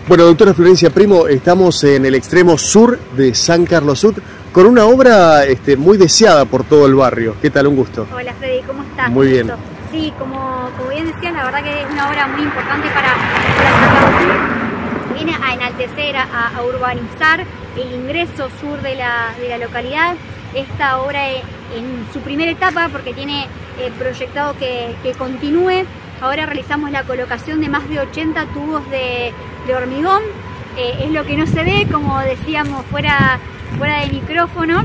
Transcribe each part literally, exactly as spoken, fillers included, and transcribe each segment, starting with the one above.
Bueno, doctora Florencia Primo, estamos en el extremo sur de San Carlos Sud con una obra este, muy deseada por todo el barrio. ¿Qué tal? Un gusto. Hola Freddy, ¿cómo estás? Muy bien. Sí, como, como bien decías, la verdad que es una obra muy importante para, para San Carlos Sud. Viene a enaltecer, a, a urbanizar el ingreso sur de la, de la localidad. Esta obra en, en su primera etapa, porque tiene eh, proyectado que, que continúe. Ahora realizamos la colocación de más de ochenta tubos de, de hormigón. Eh, es lo que no se ve, como decíamos, fuera, fuera de micrófono.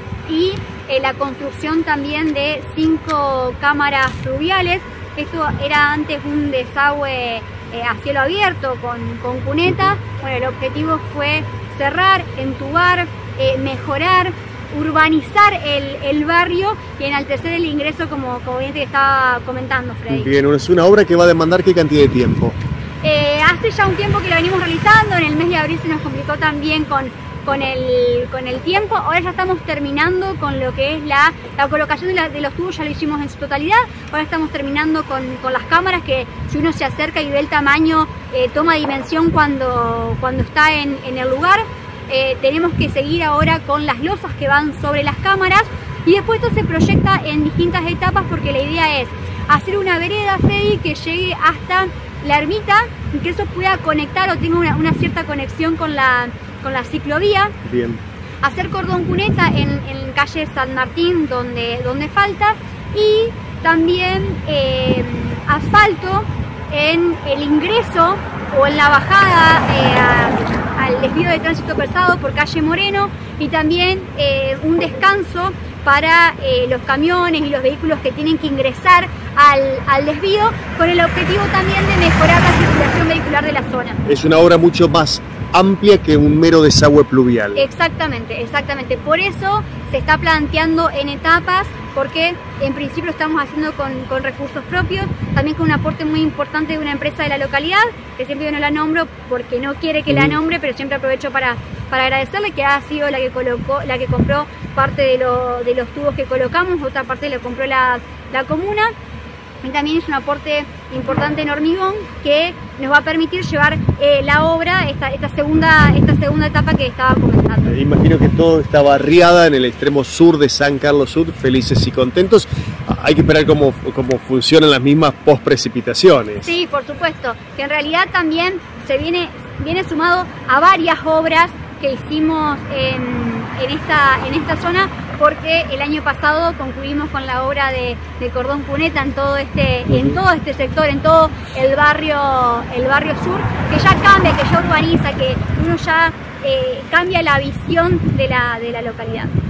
Y eh, la construcción también de cinco cámaras fluviales. Esto era antes un desagüe eh, a cielo abierto con, con cuneta. Bueno, el objetivo fue cerrar, entubar, eh, mejorar, urbanizar el, el barrio y enaltecer el ingreso, como, como bien te estaba comentando, Freddy. Bien, es una obra que va a demandar ¿qué cantidad de tiempo? Eh, hace ya un tiempo que la venimos realizando, en el mes de abril se nos complicó también con, con, el, con el tiempo. Ahora ya estamos terminando con lo que es la, la colocación de, la, de los tubos, ya lo hicimos en su totalidad. Ahora estamos terminando con, con las cámaras, que si uno se acerca y ve el tamaño, eh, toma dimensión cuando, cuando está en, en el lugar. Eh, tenemos que seguir ahora con las losas que van sobre las cámaras y después esto se proyecta en distintas etapas, porque la idea es hacer una vereda, Freddy, que llegue hasta la ermita y que eso pueda conectar o tenga una, una cierta conexión con la, con la ciclovía. Bien. Hacer cordón cuneta en, en calle San Martín donde, donde falta, y también eh, asfalto en el ingreso o en la bajada eh, a, al desvío de tránsito pesado por calle Moreno, y también eh, un descanso para eh, los camiones y los vehículos que tienen que ingresar al, al desvío, con el objetivo también de mejorar la circulación vehicular de la zona. Es una obra mucho más amplia que un mero desagüe pluvial. Exactamente, exactamente. Por eso se está planteando en etapas, porque en principio estamos haciendo con, con recursos propios, también con un aporte muy importante de una empresa de la localidad, que siempre yo no la nombro porque no quiere que la nombre, pero siempre aprovecho para, para agradecerle, que ha sido la que colocó, la que compró parte de, lo, de los tubos que colocamos, otra parte la compró la, la comuna. Y también es un aporte importante en hormigón que nos va a permitir llevar eh, la obra, esta, esta, segunda, esta segunda etapa que estaba comentando. Eh, imagino que todo está barriada en el extremo sur de San Carlos Sud, felices y contentos. Hay que esperar cómo, cómo funcionan las mismas post-precipitaciones. Sí, por supuesto, que en realidad también se viene, viene sumado a varias obras que hicimos en, en, esta, en esta zona, porque el año pasado concluimos con la obra de, de cordón cuneta en todo este, uh-huh. en todo este sector, en todo el barrio, el barrio sur, que ya cambia, que ya urbaniza, que uno ya eh, cambia la visión de la, de la localidad.